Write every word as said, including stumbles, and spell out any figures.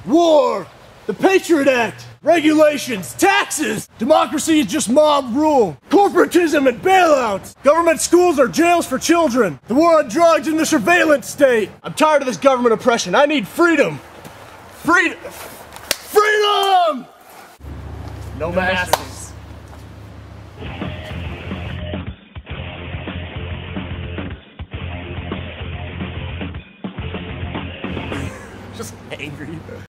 war, the Patriot Act, regulations, taxes. Democracy is just mob rule. Corporatism and bailouts. Government schools are jails for children. The war on drugs and the surveillance state. I'm tired of this government oppression. I need freedom. Freedom. Freedom! No masters. Just angry.